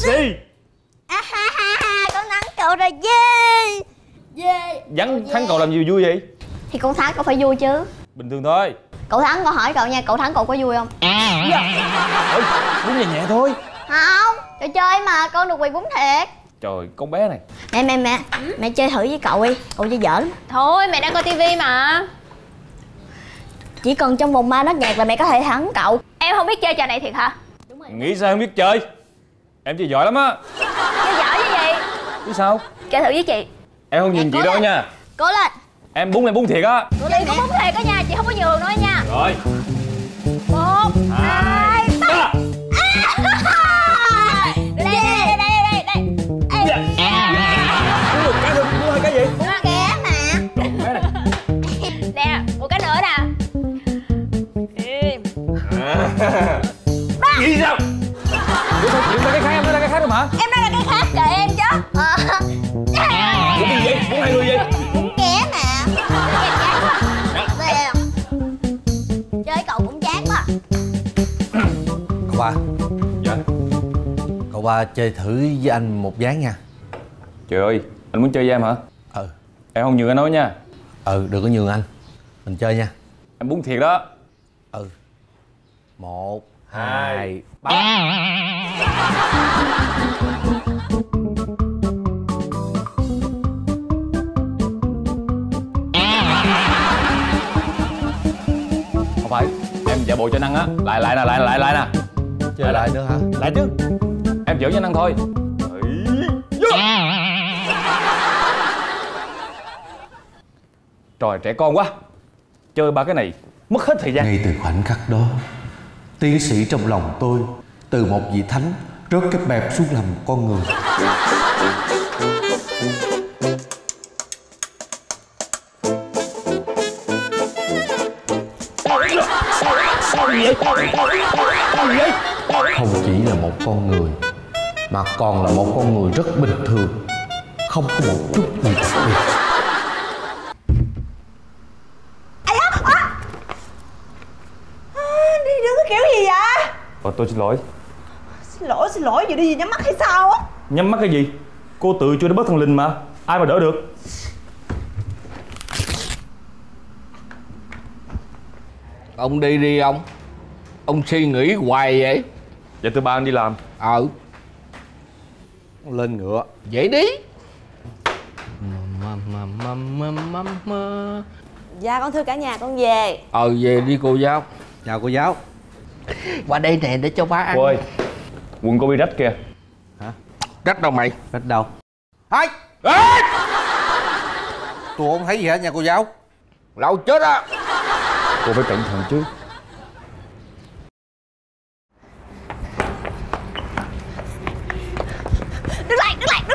Gì? Con thắng cậu rồi yeah. Yeah. Vẫn thắng cậu làm gì vui vậy? Thì con thắng cậu phải vui chứ. Bình thường thôi. Cậu thắng con hỏi cậu nha, cậu thắng cậu có vui không? Ôi, bún nhẹ nhẹ thôi. Không, trò chơi mà, con được quyền bún thiệt. Trời, con bé này. Mẹ chơi thử với cậu đi, cậu chơi dở lắm. Thôi mẹ đang coi tivi mà. Chỉ cần trong vòng 3 nốt nhạc là mẹ có thể thắng cậu. Em không biết chơi trò này thiệt hả? Nghĩ sao không biết chơi? Em chơi giỏi lắm á. Chơi giỏi như gì? Biết sao? Chơi thử với chị. Em không nhìn chị đâu nha. Cố lên. Em bún thiệt á. Chị cũng bún thiệt đó nha, chị không có nhường nữa nha. Rồi. 1, 2, 3. Đây. Bún một cái thôi, bún hai cái gì? Bún ké mà. Con bé này. Nè, một cái nữa nè. Gì sao? Ủa sao chuyện ra cái khác, em nói ra cái khác đâu mà. Em nói là cái khác kệ em chứ. Bún gì vậy? Bún hai người gì? Bún ké mà. Chơi cậu cũng chán quá. Cậu ba. Dạ. Cậu ba chơi thử với anh một ván nha. Trời ơi, anh muốn chơi với em hả? Ừ. Em không nhường anh nói nha. Ừ, đừng có nhường anh. Mình chơi nha. Em bún thiệt đó. Ừ. 1, 2, 3. Không phải, em giả bộ cho năng á. Lại nè. Chơi lại nữa hả? Lại chứ. Em giỡn cho năng thôi. Trời, trẻ con quá. Chơi ba cái này mất hết thời gian. Ngay từ khoảnh khắc đó, tiến sĩ trong lòng tôi từ một vị thánh rớt cái bẹp xuống làm con người. Không chỉ là một con người mà còn là một con người rất bình thường, không có một chút gì đặc biệt. Đi đứng cái kiểu gì vậy? Tôi xin lỗi. Xin lỗi gì, đi gì nhắm mắt hay sao á? Nhắm mắt cái gì? Cô tự chui đến bất thăng linh mà. Ai mà đỡ được. Ông đi đi ông. Ông suy nghĩ hoài vậy. Dạ thưa ba, anh đi làm. Lên ngựa. Vậy đi. Dạ con thưa cả nhà, con về. Về đi cô giáo. Chào cô giáo. Qua đây nè để cho ba ăn. Cô ơi, quần cô bị rách kìa. Hả? Rách đâu mày? Rách đâu? Ê! Tôi không thấy gì hết nha cô giáo. Lão chết á. Cô phải cẩn thận chứ. Đứng lại.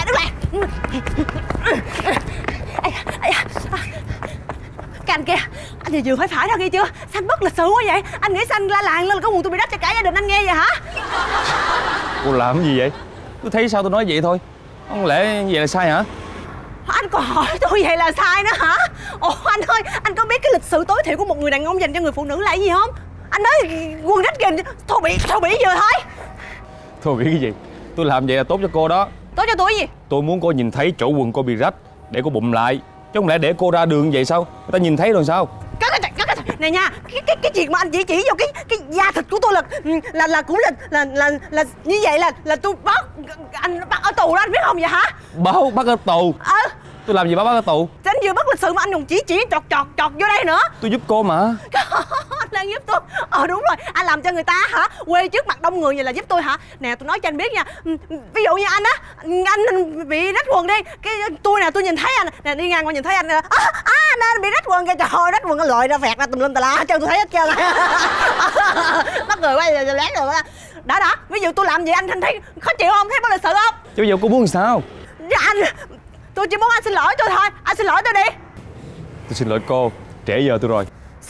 Cái anh kia, anh thì vừa phải ra nghe chưa? Sao anh bất lịch sự quá vậy? Anh nghĩ sao anh la làng lên có nguồn tôi bị đắp cho cả gia đình anh nghe vậy hả? Cô làm cái gì vậy? Tôi thấy sao tôi nói vậy thôi. Không lẽ như vậy là sai hả? Anh còn hỏi tôi vậy là sai nữa hả? Ồ anh ơi, anh có biết cái lịch sự tối thiểu của một người đàn ông dành cho người phụ nữ là gì không? Anh nói quần rách kìa, thô bỉ vừa thôi. Thôi biết cái gì? Tôi làm vậy là tốt cho cô đó. Tốt cho tôi gì? Tôi muốn cô nhìn thấy chỗ quần cô bị rách để cô bụng lại. Chứ không lẽ để cô ra đường vậy sao? Người ta nhìn thấy rồi sao? Này nha, cái chuyện mà anh chỉ vào cái da thịt của tôi là cũng là như vậy là tôi bắt ở tù đó, anh biết không vậy hả? Bắt ở tù? Tôi làm gì bắt ở tù? Anh vừa bất lịch sự mà anh còn chỉ chọt vô đây nữa. Tôi giúp cô mà. Anh đang giúp tôi. Đúng rồi, anh làm cho người ta hả? Quê trước mặt đông người vậy là giúp tôi hả? Nè tôi nói cho anh biết nha. Ví dụ như anh á, anh bị rách quần đi, cái tôi nhìn thấy anh nè, đi ngang qua nhìn thấy anh anh bị rách quần kìa, trời ơi, rách quần anh lội ra phẹt ra tùm lum tà la hết trơn, tôi thấy hết trơn. Mắc cười quá, giờ lát rồi đó. Ví dụ tôi làm gì anh thấy khó chịu không? Thấy bất lịch sự không? Chứ bây giờ cô muốn làm sao? Anh, tôi chỉ muốn anh xin lỗi tôi thôi. Anh xin lỗi tôi đi. Tôi xin lỗi cô, trễ giờ tôi rồi.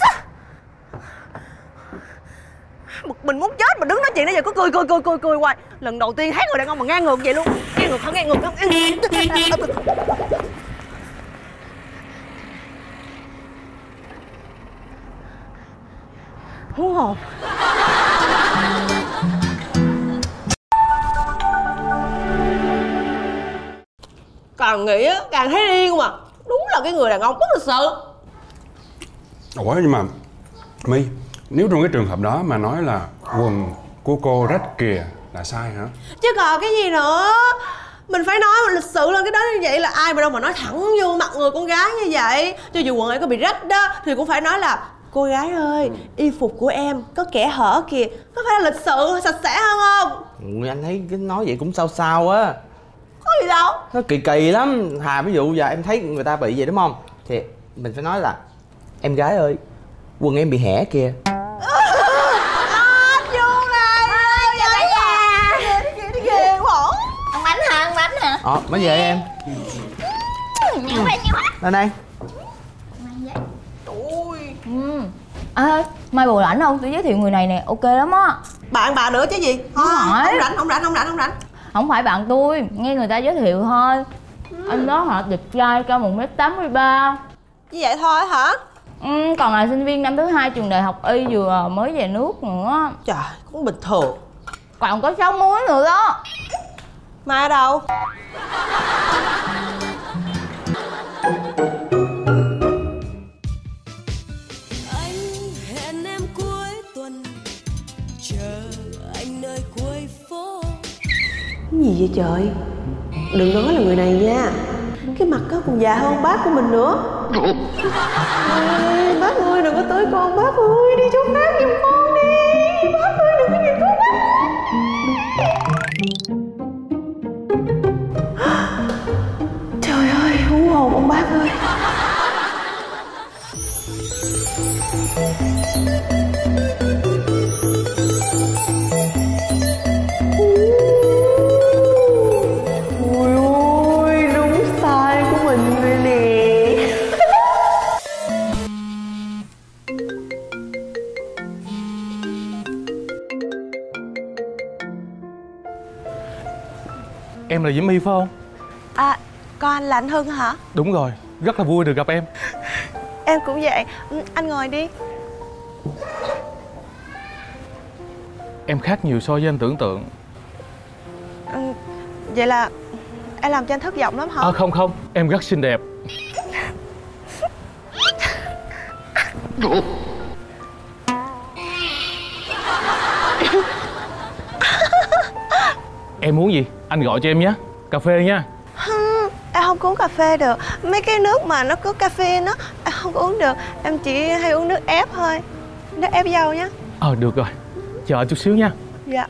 Mình muốn chết mà đứng nói chuyện nãy giờ cứ cười hoài. Lần đầu tiên thấy người đàn ông mà ngang ngược vậy luôn. Ngang ngược không? Hú hồn. càng nghĩ á càng thấy điên không à. Đúng là cái người đàn ông bất lịch sự. Ủa nhưng mà My, nếu trong cái trường hợp đó mà nói là quần của cô rách kìa là sai hả? Chứ còn cái gì nữa. Mình phải nói lịch sự lên cái đó như vậy, là ai mà đâu mà nói thẳng vô mặt người con gái như vậy. Cho dù quần ấy có bị rách đó thì cũng phải nói là cô gái ơi, y phục của em có kẽ hở kìa. Có phải là lịch sự, sạch sẽ hơn không? Anh thấy cái nói vậy cũng sao sao á. Có gì đâu. Nó kỳ kỳ lắm. Hà ví dụ giờ em thấy người ta bị vậy đúng không, thì mình phải nói là em gái ơi, quần em bị hẻ kìa. Mấy về em. Lên đây. Mai bồ rảnh không? Tôi giới thiệu người này nè, ok lắm á. Bạn bà nữa chứ gì? Không rảnh. Không phải bạn tôi, nghe người ta giới thiệu thôi. Anh đó họ đẹp trai, cao 1m83. Như vậy thôi hả? Còn là sinh viên năm thứ 2 trường đại học y, vừa mới về nước nữa. Trời, cũng bình thường. Còn có 6 múi nữa đó. Mai ở đâu? Anh hẹn em cuối tuần, chờ anh nơi cuối phố. Cái gì vậy trời? Đừng nói là người này nha. Cái mặt có còn già hơn bác của mình nữa. Ê, bác ơi đừng có tới con, bác ơi đi chỗ khác giùm con đi. Bác ơi đừng có nhìn con bác. Trời ơi, hú hồn ông bác ơi. Ôi ôi, đúng style của mình rồi nè. Em là Diễm My phải không? À, con anh là anh Hưng hả? Đúng rồi, rất là vui được gặp em. Em cũng vậy. Anh ngồi đi. Em khác nhiều so với anh tưởng tượng. Vậy là em làm cho anh thất vọng lắm hả? Không, em rất xinh đẹp. Em muốn gì? Anh gọi cho em nhé. Cà phê nha. Em không uống cà phê được. Mấy cái nước mà nó có caffeine á, em không uống được. Em chỉ hay uống nước ép thôi. Nước ép dâu nhé. Được rồi. Chờ chút xíu nha. Dạ.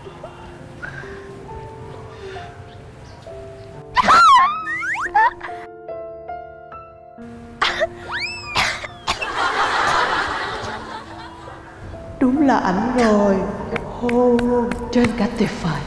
Đúng là ảnh rồi. Trên cả tuyệt vời.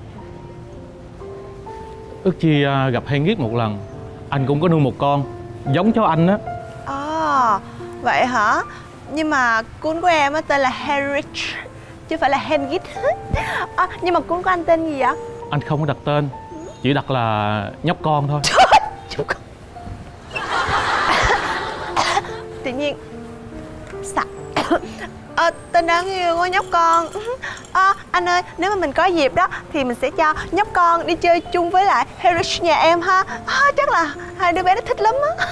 Ước chi gặp hay Nghiết một lần. Anh cũng có nuôi một con giống cháu anh á. Vậy hả? Nhưng mà cuốn của em tên là Henrich, chứ phải là Hengit. Nhưng mà cuốn của anh tên gì vậy? Anh không có đặt tên, chỉ đặt là nhóc con thôi. Tự nhiên tên đáng yêu quá nhóc con. Anh ơi, nếu mà mình có dịp đó thì mình sẽ cho nhóc con đi chơi chung với lại Henrich nhà em ha. Chắc là hai đứa bé nó thích lắm á.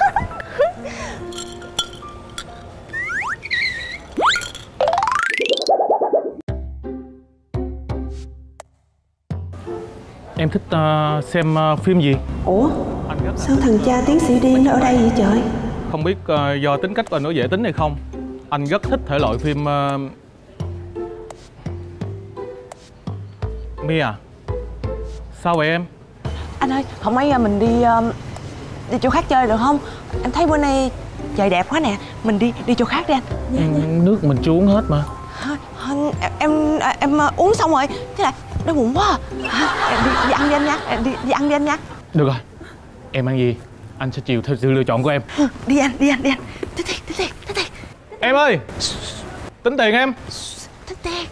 Em thích xem phim gì? Ủa? Sao thằng cha tiến sĩ điên nó ở đây vậy trời? Không biết do tính cách của anh có dễ tính hay không, anh rất thích thể loại phim My à? Sao vậy em? Anh ơi, không mấy mình đi chỗ khác chơi được không? Em thấy bữa nay trời đẹp quá nè. Mình đi chỗ khác đi anh. Nước mình chưa uống hết mà. Em uống xong rồi. Thế lại đói bụng quá đi ăn đi anh nha. Đi ăn đi anh nha. Được rồi, em ăn gì anh sẽ chiều theo sự lựa chọn của em. Đi anh. Tính tiền. Em ơi, tính tiền em. Tính tiền.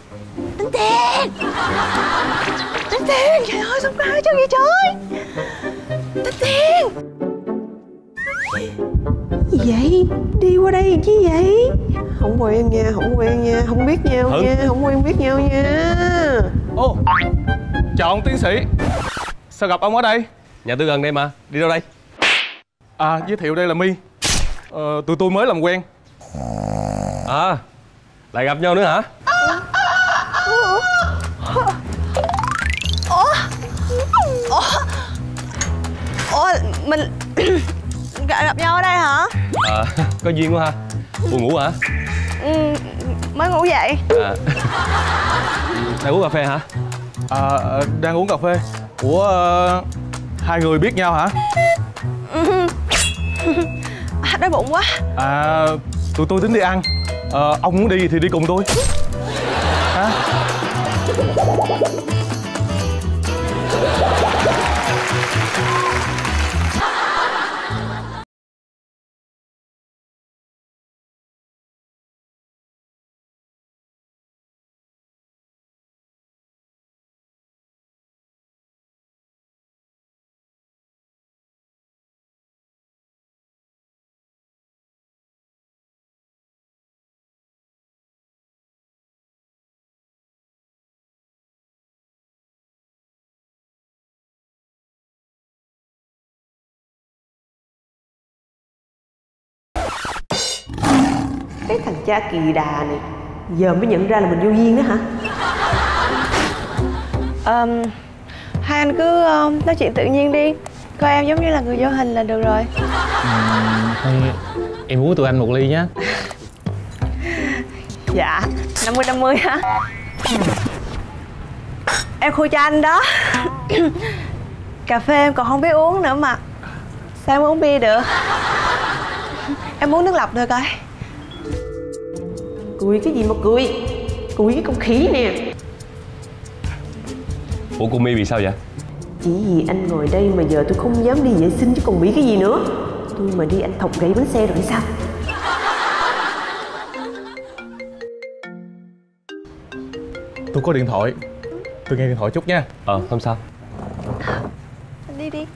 Trời ơi, sao ai chứ vậy trời? Tính tiền. Gì vậy? Đi qua đây chứ vậy? Không quen nha, không biết nhau nha, không quen biết nhau nha. Chào ông tiến sĩ. Sao gặp ông ở đây? Nhà tôi gần đây mà. Đi đâu đây? À, giới thiệu đây là My. Tụi tôi mới làm quen. À, lại gặp nhau nữa hả? Ủa mình gặp nhau ở đây hả? À, có duyên quá ha. Buồn ngủ hả? Mới ngủ dậy. À, đang uống cà phê hả? Đang uống cà phê. Ủa, hai người biết nhau hả? Đói bụng quá. À, tụi tôi tính đi ăn. Ông muốn đi thì đi cùng tôi. Hả? Cái thằng cha kỳ đà này giờ mới nhận ra là mình vô duyên đó hả? Hai anh cứ nói chuyện tự nhiên đi. Coi em giống như là người vô hình là được rồi. Thôi, em uống tụi anh một ly nhé. Dạ, 50-50 hả? Em khui cho anh đó. Cà phê em còn không biết uống nữa mà sao em uống bia được? Em uống nước lọc được coi. Cười cái gì mà cười? Cười cái con khỉ nè. Ủa cô My bị sao vậy? Chỉ vì anh ngồi đây mà giờ tôi không dám đi vệ sinh chứ còn bị cái gì nữa. Tôi mà đi anh thọc gãy bánh xe rồi sao? Tôi có điện thoại. Tôi nghe điện thoại chút nha. Không sao. Anh đi đi.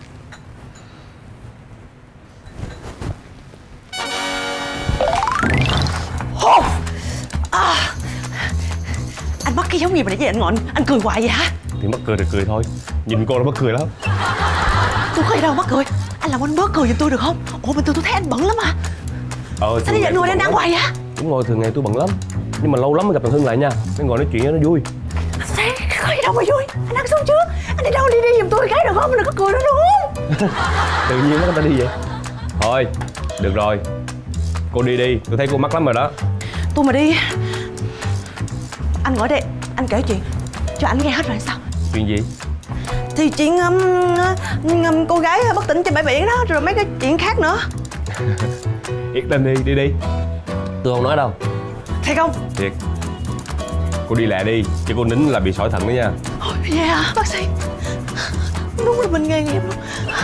Anh mắc cái giống gì mà để cho anh ngọn anh cười hoài vậy hả? Thì mắc cười thì cười thôi. Nhìn cô là mắc cười lắm. Tôi có gì đâu mắc cười. Anh làm anh bớt cười giùm tôi được không? Ủa mà tôi thấy anh bận lắm à. Sao bây giờ ngồi đang đang hoài vậy? Đúng rồi, thường ngày tôi bận lắm. Nhưng mà lâu lắm mới gặp thằng Hưng lại nha. Nên ngồi nói chuyện cho nó vui. Thế có gì đâu mà vui. Anh ăn xong chưa? Anh đi đâu đi giùm tôi cái được không? Đừng có cười nữa luôn. Tự nhiên nó người ta đi vậy. Thôi, được rồi. Cô đi đi, tôi thấy cô mắc lắm rồi đó. Tôi mà đi. Anh ngồi đây, anh kể chuyện cho anh nghe hết rồi sao? Chuyện gì? Thì chuyện cô gái bất tỉnh trên bãi biển đó, rồi mấy cái chuyện khác nữa. Yên tâm đi, đi. Tôi không nói đâu. Thiệt không? Thiệt. Cô đi lẹ đi, chứ cô nín là bị sỏi thận đó nha. Vậy hả bác sĩ? Đúng là mình nghề nghiệp luôn.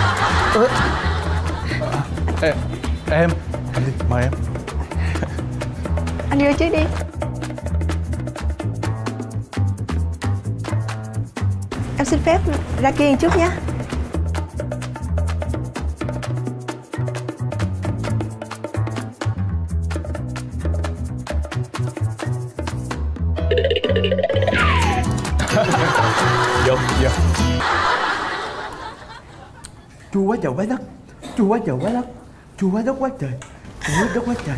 Em anh đi, mời em. Anh đi trước đi. Em xin phép ra kia chút nhé. Vô. Chua quá trời quá đất. Chua quá trời quá đất. Chua quá đất quá trời. Chua quá đất quá trời.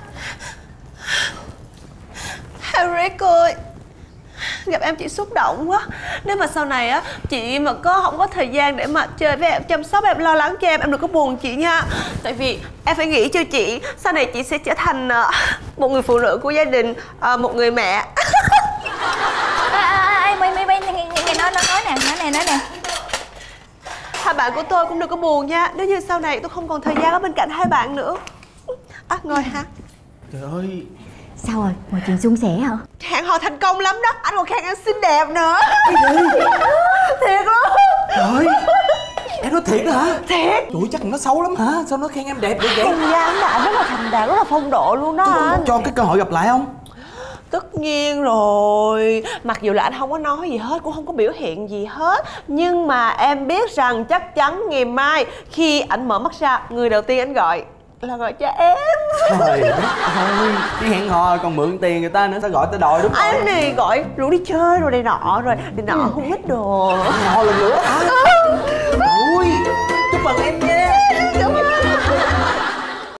Harry ơi, gặp em chị xúc động quá. Nếu mà sau này á chị mà không có thời gian để mà chơi với em, chăm sóc em, lo lắng cho em đừng có buồn chị nha. Tại vì em phải nghĩ cho chị, sau này chị sẽ trở thành một người phụ nữ của gia đình, một người mẹ. Nghe nói nè. Hai bạn của tôi cũng đừng có buồn nha. Nếu như sau này tôi không còn thời gian ở bên cạnh hai bạn nữa. Ngồi hả? Trời ơi. Sao rồi, mọi chuyện suôn sẻ hả? Hẹn hò thành công lắm đó. Anh còn khen em xinh đẹp nữa. Thiệt luôn. Trời, em nói thiệt đó hả? Thiệt. Trời, chắc nó xấu lắm hả? Sao nó khen em đẹp được vậy? Không dám là anh rất là thành đạt, rất là phong độ luôn đó anh. Cho cái cơ hội gặp lại không? Tất nhiên rồi. Mặc dù là anh không có nói gì hết, cũng không có biểu hiện gì hết, nhưng mà em biết rằng chắc chắn ngày mai khi ảnh mở mắt ra, người đầu tiên anh gọi là gọi cho em. Trời đất ơi, đi hẹn hò còn mượn tiền người ta nữa, sao gọi tới đòi đúng không? Anh này gọi rủ đi chơi rồi này nọ, rồi này nọ không ít đồ. Hẹn hò lần nữa hả?